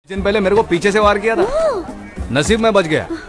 दिन पहले मेरे को पीछे से वार किया था, नसीब में बच गया।